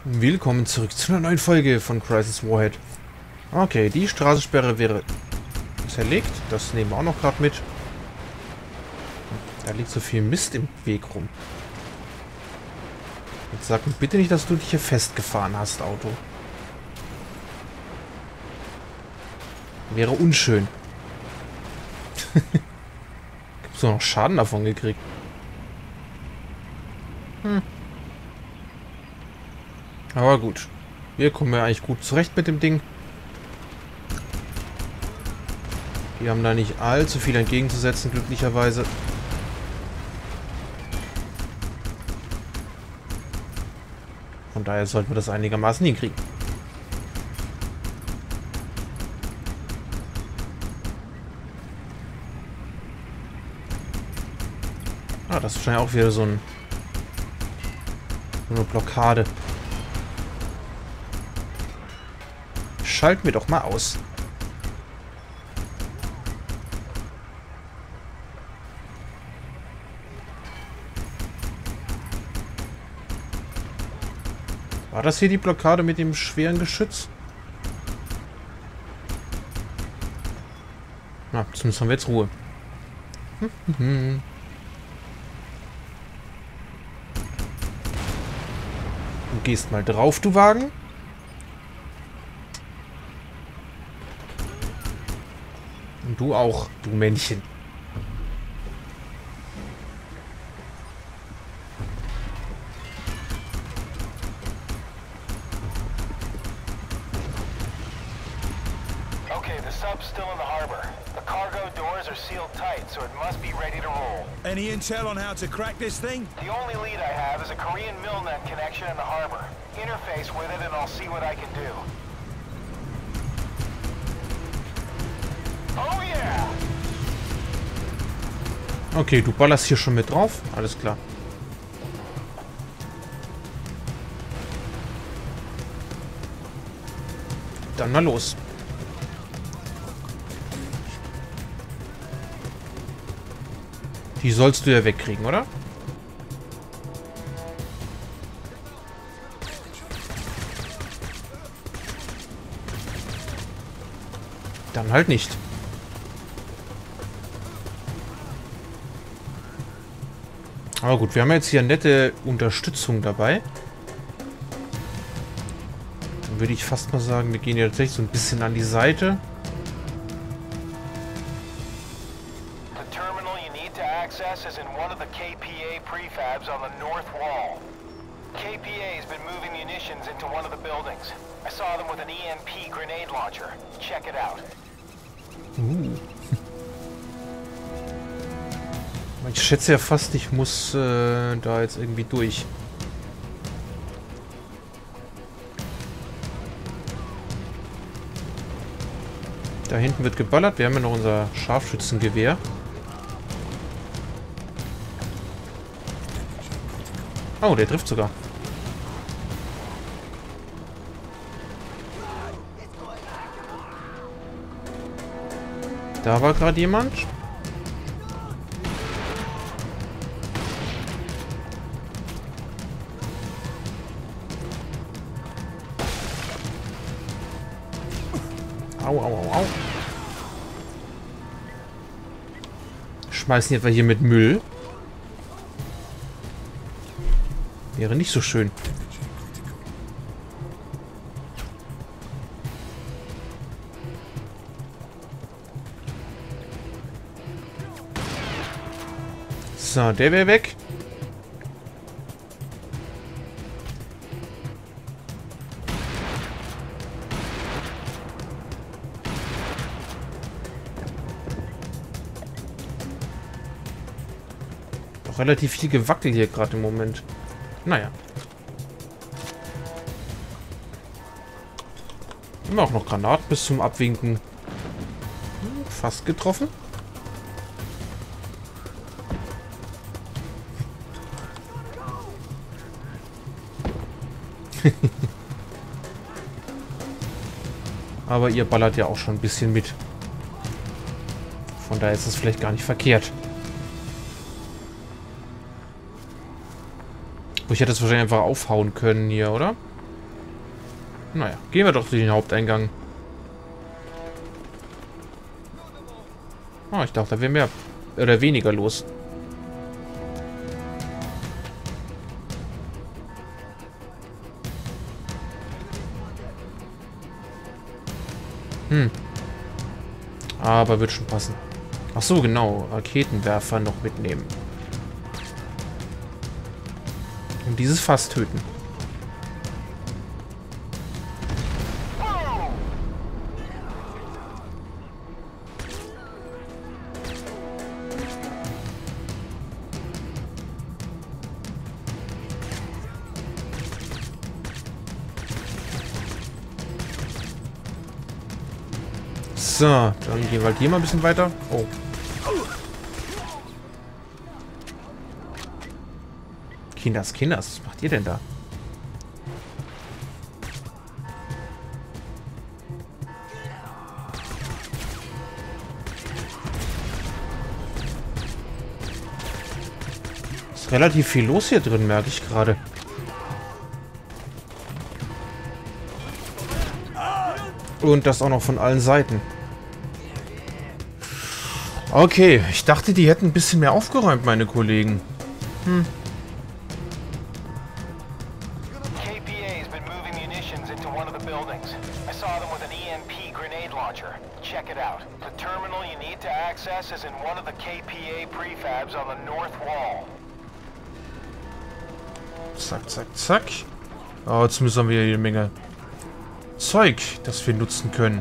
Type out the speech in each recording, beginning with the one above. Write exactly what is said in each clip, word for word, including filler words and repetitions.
Willkommen zurück zu einer neuen Folge von Crisis Warhead. Okay, die Straßensperre wäre zerlegt. Das nehmen wir auch noch gerade mit. Da liegt so viel Mist im Weg rum. Jetzt sag mir bitte nicht, dass du dich hier festgefahren hast, Auto. Wäre unschön. Gibt's doch noch Schaden davon gekriegt. Hm. Aber gut. Wir kommen ja eigentlich gut zurecht mit dem Ding. Wir haben da nicht allzu viel entgegenzusetzen, glücklicherweise. Von daher sollten wir das einigermaßen hinkriegen. Ah, das ist wahrscheinlich auch wieder so, ein, so eine Blockade. Schalten wir doch mal aus. War das hier die Blockade mit dem schweren Geschütz? Na, zumindest haben wir jetzt Ruhe. Du gehst mal drauf, du Wagen. Und du auch, du Männchen. Okay, the sub's still in the harbor. The cargo doors are sealed tight, so it must be ready to roll. Any intel on how to crack this thing? The only lead I have is a Korean Milnet connection in the harbor. Interface with it and I'll see what I can do. Oh yeah! Okay, du ballerst hier schon mit drauf. Alles klar. Dann mal los. Die sollst du ja wegkriegen, oder? Dann halt nicht. Aber gut, wir haben jetzt hier nette Unterstützung dabei. Dann würde ich fast mal sagen, wir gehen ja tatsächlich so ein bisschen an die Seite. The terminal you need to access is in one of the K P A prefabs on the north wall. K P A has been moving munitions into one of the buildings. I saw them with an E M P grenade launcher. Check it out. Uh. Ich schätze ja fast, ich muss äh, da jetzt irgendwie durch. Da hinten wird geballert. Wir haben ja noch unser Scharfschützengewehr. Oh, der trifft sogar. Da war gerade jemand. Au, au, au, au. Schmeißen die etwa hier mit Müll? Wäre nicht so schön. So, der wäre weg. Auch relativ viel Gewackel hier gerade im Moment. Naja. Immer auch noch Granaten bis zum Abwinken. Hm, fast getroffen. Aber ihr ballert ja auch schon ein bisschen mit. Von daher ist es vielleicht gar nicht verkehrt. Ich hätte es wahrscheinlich einfach aufhauen können hier, oder? Naja, gehen wir doch durch den Haupteingang. Oh, ich dachte, da wäre mehr oder weniger los. Hm. Aber wird schon passen. Ach so, genau. Raketenwerfer noch mitnehmen. Und dieses Fass töten. So, dann gehen wir halt hier mal ein bisschen weiter. Oh. Kinders, Kinders, was macht ihr denn da? Ist relativ viel los hier drin, merke ich gerade. Und das auch noch von allen Seiten. Okay, ich dachte, die hätten ein bisschen mehr aufgeräumt, meine Kollegen. Hm. K P A has been moving munitions into one of the buildings. I saw them with an E M P grenade launcher. Check it out. The terminal you need to access is in one of the K P A prefabs on the north wall. Zack, zack, zack. Oh, jetzt müssen wir jede Menge Zeug, das wir nutzen können.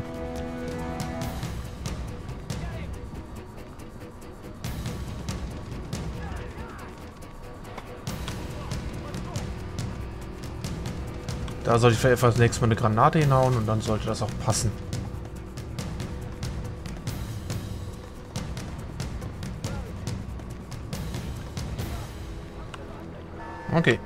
Da sollte ich vielleicht das nächste Mal eine Granate hinhauen und dann sollte das auch passen. Okay.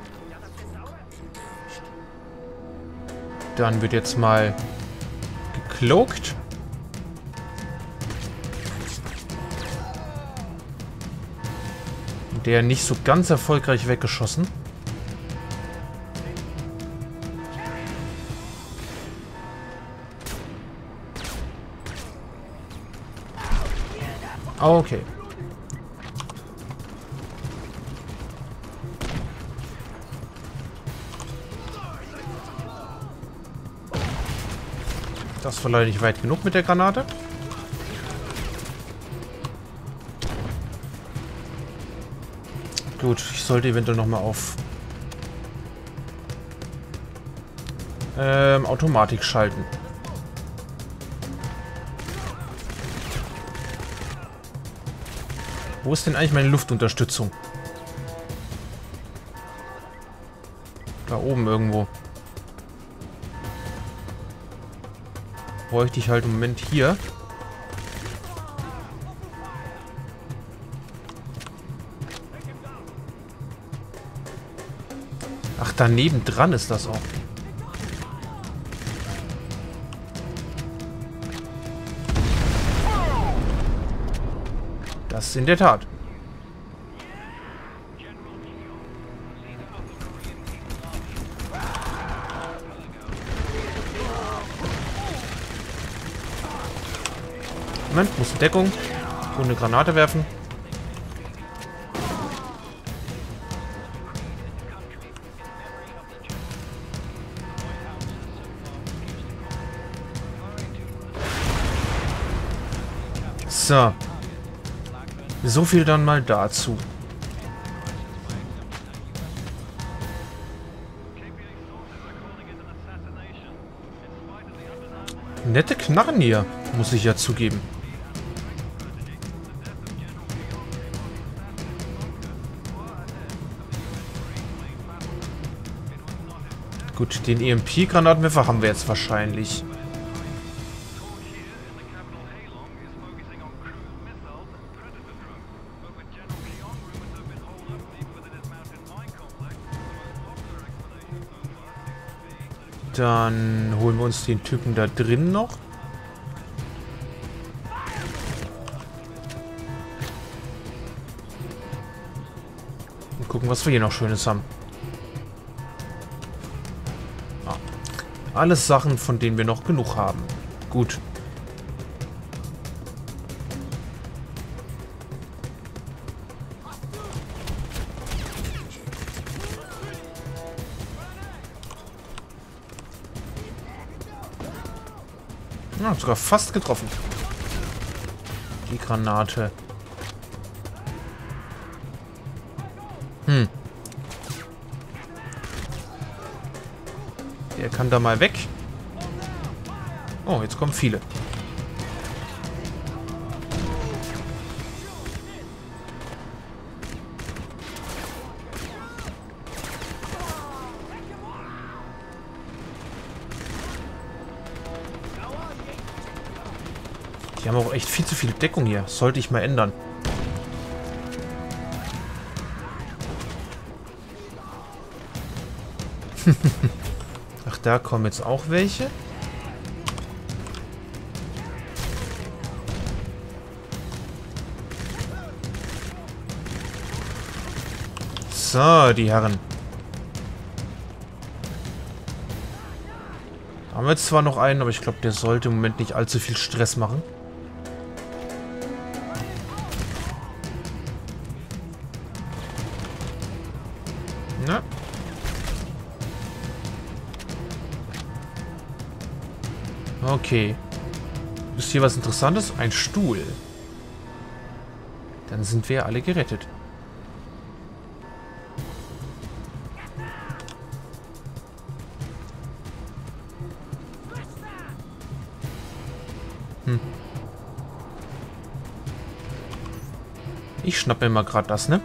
Dann wird jetzt mal gecloakt. Der nicht so ganz erfolgreich weggeschossen. Okay. Das war leider nicht weit genug mit der Granate. Gut, ich sollte eventuell nochmal auf ähm, Automatik schalten. Wo ist denn eigentlich meine Luftunterstützung? Da oben irgendwo. Bräuchte ich halt im Moment hier. Ach, daneben dran ist das auch. Das in der Tat. Moment, muss in Deckung und eine Granate werfen. So. So viel dann mal dazu. Nette Knarren hier, muss ich ja zugeben. Gut, den E M P-Granatenwerfer haben wir jetzt wahrscheinlich. Dann holen wir uns den Typen da drin noch. Und gucken, was wir hier noch Schönes haben. Ah. Alles Sachen, von denen wir noch genug haben. Gut. Ja, sogar fast getroffen. Die Granate. Hm. Der kann da mal weg. Oh, jetzt kommen viele. Die haben auch echt viel zu viel Deckung hier. Sollte ich mal ändern. Ach, da kommen jetzt auch welche. So, die Herren. Da haben wir jetzt zwar noch einen, aber ich glaube, der sollte im Moment nicht allzu viel Stress machen. Na? Okay. Ist hier was Interessantes? Ein Stuhl. Dann sind wir alle gerettet. Hm. Ich schnapp mir mal gerade das, ne?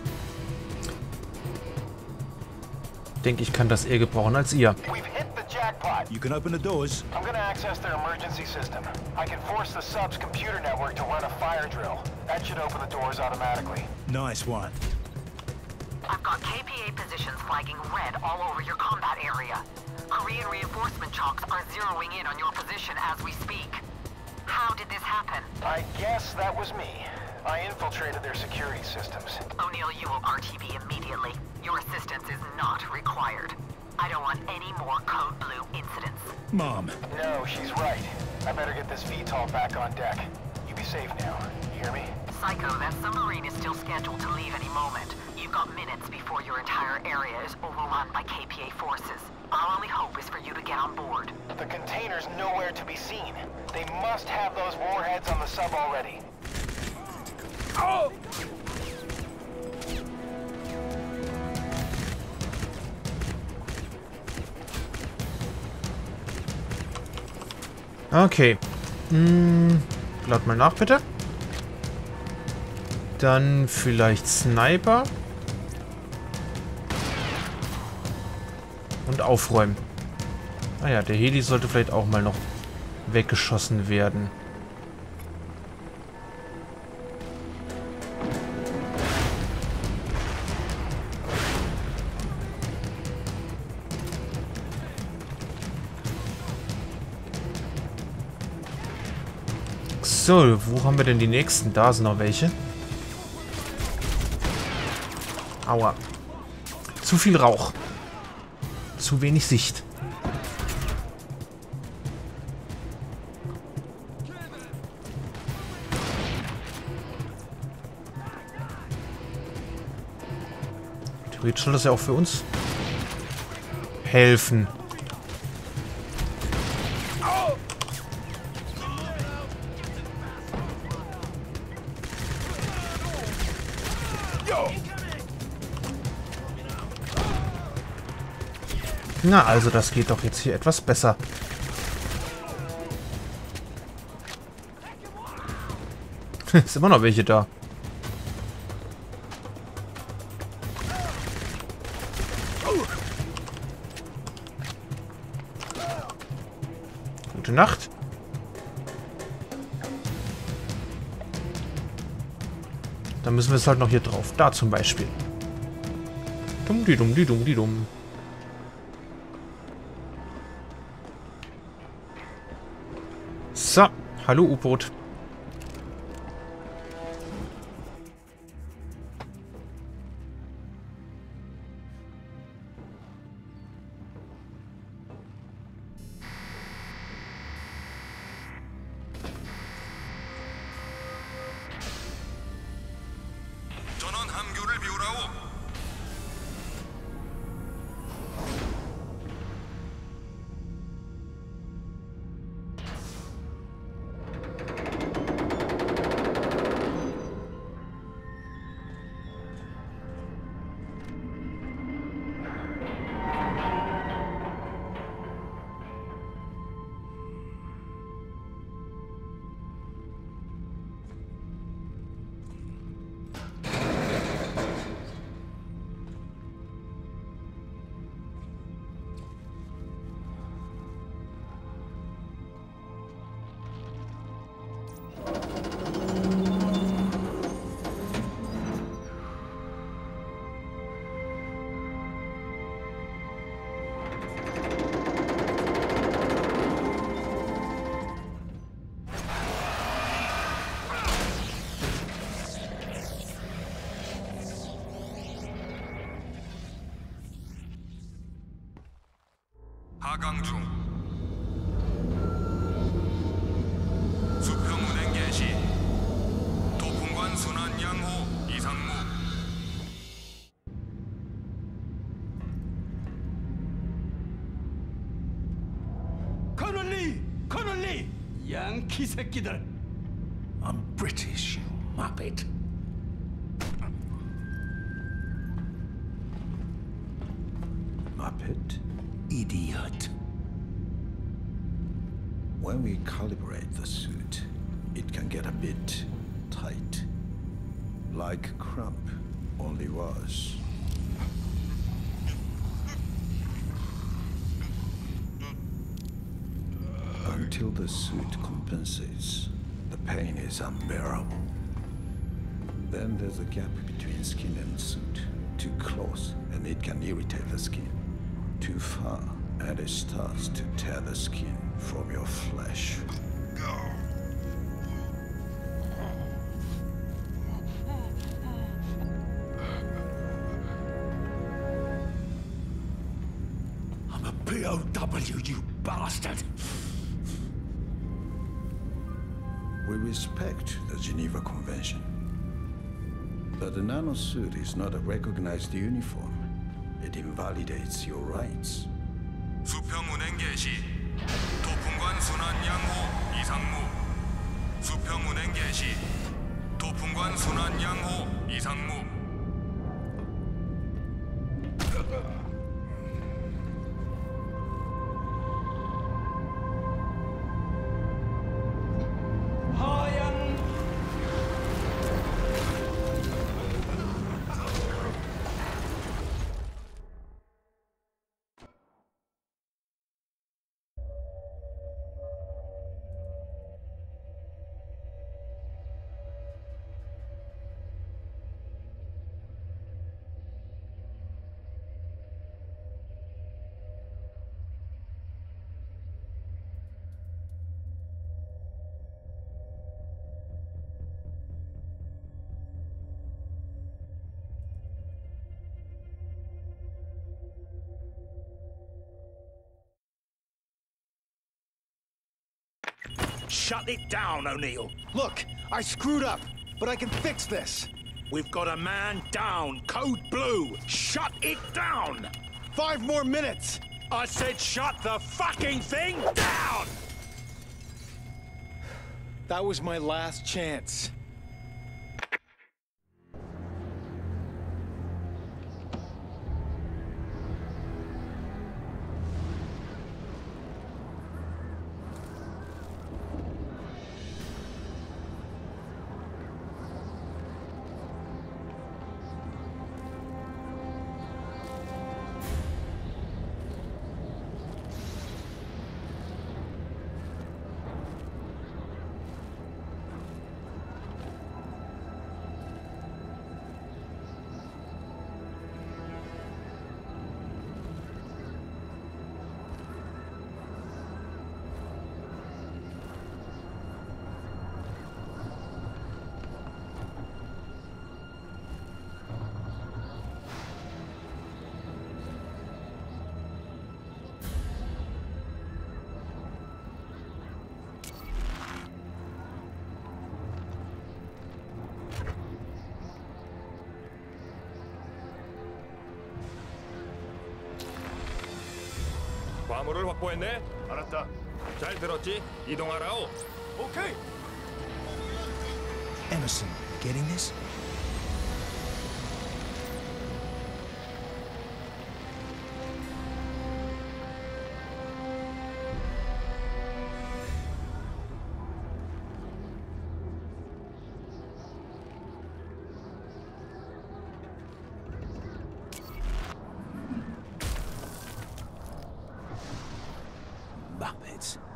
Denke, ich kann das eher gebrauchen als ihr. You can open the doors. I'm gonna access their emergency system. I can force the sub's computer network to run a fire drill. That should open the doors automatically. Nice one. I've got K P A positions flagging red all over your combat area. Korean reinforcement chalks are zeroing in on your position as we speak. How did this happen? I guess that was me. I infiltrated their security systems. O'Neill, you will R T B immediately. Your assistance is not required. I don't want any more Code Blue incidents. Mom. No, she's right. I better get this V TOL back on deck. You be safe now. You hear me? Psycho, that submarine is still scheduled to leave any moment. You've got minutes before your entire area is overrun by K P A forces. Our only hope is for you to get on board. The container's nowhere to be seen. They must have those warheads on the sub already. Oh! Okay. Hm, lad mal nach, bitte. Dann vielleicht Sniper. Und aufräumen. Ah ja, der Heli sollte vielleicht auch mal noch weggeschossen werden. So, wo haben wir denn die nächsten? Da sind noch welche. Aua. Zu viel Rauch. Zu wenig Sicht. Theoretisch soll das ja auch für uns helfen. Na, also das geht doch jetzt hier etwas besser. Ist immer noch welche da. Gute Nacht. Dann müssen wir es halt noch hier drauf. Da zum Beispiel. Dumm, die dumm, die dumm, die dumm. So, hallo U-Boot. 하강 중. 수평 운행 개시. 도풍관 순환 양호 이상무. Colonel Lee! Colonel Lee! 양키 새끼들. I'm British, you muppet. Muppet? Idiot. When we calibrate the suit, it can get a bit tight. Like Crump, only worse. Until the suit compensates, the pain is unbearable. Then there's a gap between skin and suit. Too close, and it can irritate the skin. Too far, and it starts to tear the skin from your flesh. I'm a P O W, you bastard! We respect the Geneva Convention. But the nanosuit is not a recognized uniform. It invalidates your rights. 수평 운행 개시. 도풍관 순환 양호 이상무. 수평 운행 개시. 도풍관 순환 양호 이상무. Shut it down, O'Neill. Look, I screwed up, but I can fix this. We've got a man down. Code blue. Shut it down. Five more minutes. I said shut the fucking thing down! That was my last chance. 과물을 확보했네. 알았다. 잘 들었지? 이동하라오. Okay. Emerson, getting this? Muppets.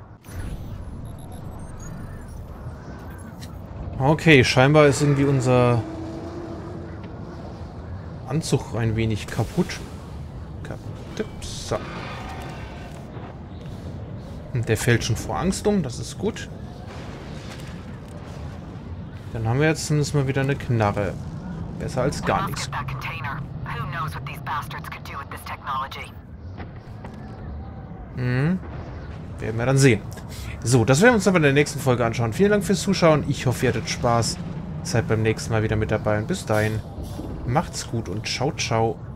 Okay, scheinbar ist irgendwie unser Anzug ein wenig kaputt. Kaputt. So. Und der fällt schon vor Angst um, das ist gut. Dann haben wir jetzt zumindest mal wieder eine Knarre. Besser als gar nichts. Mhm. Werden wir dann sehen. So, das werden wir uns aber in der nächsten Folge anschauen. Vielen Dank fürs Zuschauen. Ich hoffe, ihr hattet Spaß. Seid beim nächsten Mal wieder mit dabei. Und bis dahin, macht's gut und ciao, ciao.